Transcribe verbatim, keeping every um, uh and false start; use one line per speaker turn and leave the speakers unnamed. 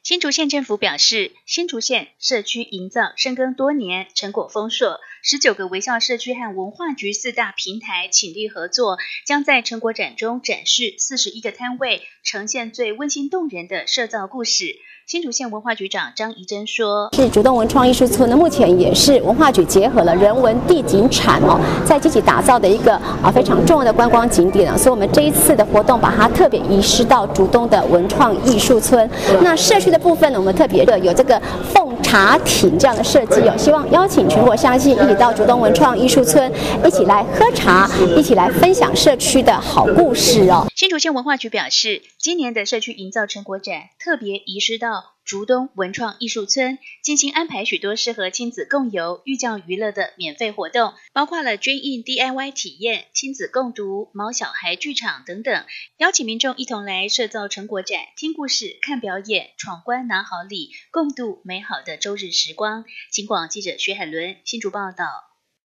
新竹县政府表示，新竹县社区营造深耕多年，成果丰硕，十九个微笑社区和文化局四大平台倾力合作，将在成果展中展示四十一个摊位，呈现最温馨动人的社造故事。新竹县文化局长张怡珍说：“
是竹东文创艺术村呢，目前也是文化局结合了人文地景产哦，在积极打造的一个啊非常重要的观光景点啊，所以我们这一次的活动把它特别移师到竹东的文创艺术村。那社区的部分呢，我们特别的有这个奉茶艇这样的设计哦，希望邀请全国乡亲一起到竹东文创艺术村，一起来喝茶，一起来分享社区的好故事哦。”
新竹县文化局表示，今年的社区营造成果展特别移师到竹东文创艺术村，精心安排许多适合亲子共游、寓教于乐的免费活动，包括了 Dream In D I Y 体验、亲子共读、毛小孩剧场等等，邀请民众一同来社造成果展，听故事、看表演、闯关拿好礼，共度美好的周日时光。警广记者薛海伦新竹报道。